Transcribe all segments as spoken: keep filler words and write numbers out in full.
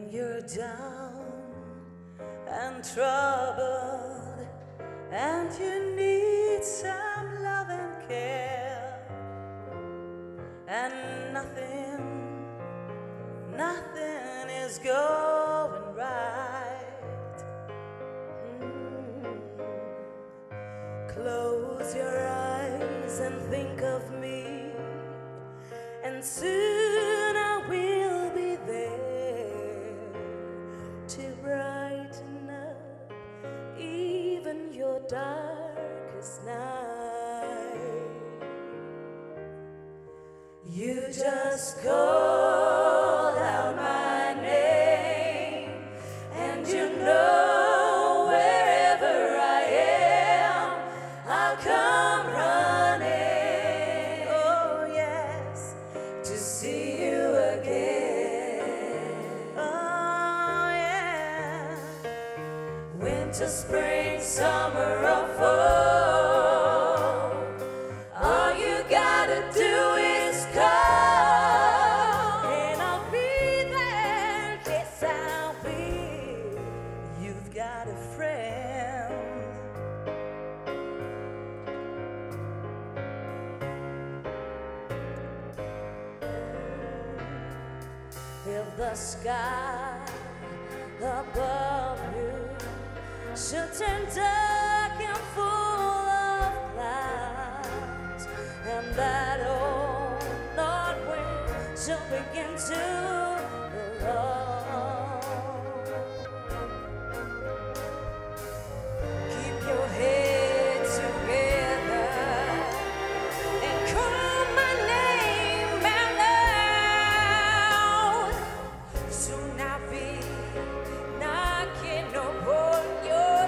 you're down and troubled and you need some love and care, and nothing, nothing is going right. Mm. Close your eyes and think of me, and soon I will be there to brighten up even your darkest night. You just call out my name, and you know wherever I am, I'll come running. Oh yes, to see you again. Oh yeah. Winter, spring, summer, or fall, all you gotta do is call, and I'll be there. Yes, I'll be. You've got a friend. If the sky above you should turn dark and full of clouds, and that old north wind shall begin to blow, keep your head together and call my name out loud. Soon I'll be knocking upon your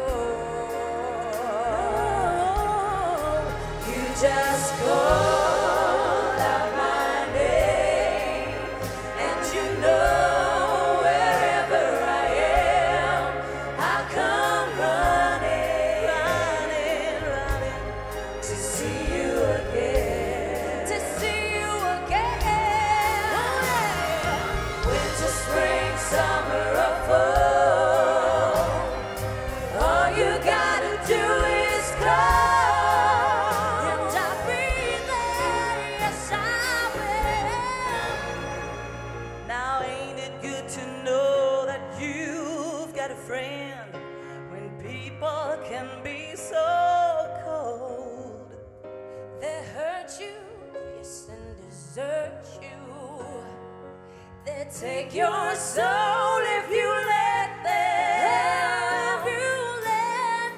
door. You just call out my name, and you know wherever I am, I'll come running, running, running to see you again, to see you again. Oh yeah. Winter, spring, summer, or fall, all you gotta do is call, and I'll be there. Yes, I will. Now ain't it good to know that you've got a friend when people can be so cold? They hurt you, yes, and desert you. They take your soul if you let them. If you let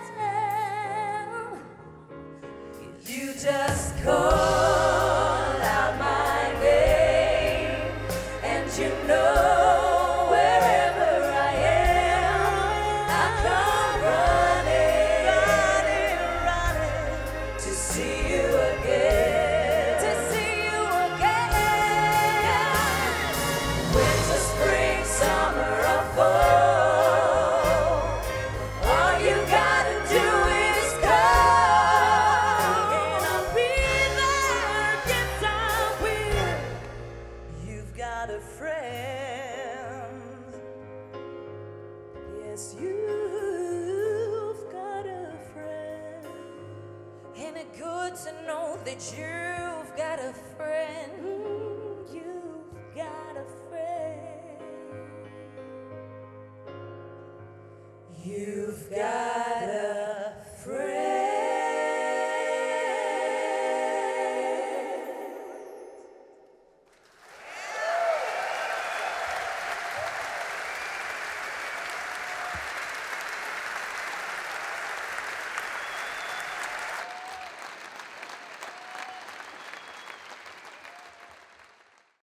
them. You just call out my name, and you know wherever I am, I'll come running, running, running to see you again, to see you again. Winter, spring, summer, or fall, all you gotta do is call, and I'll be there. Yes, I will. You've got a friend. Yes, you've got a friend. Ain't it good to know that you've got a friend? You've got a friend. You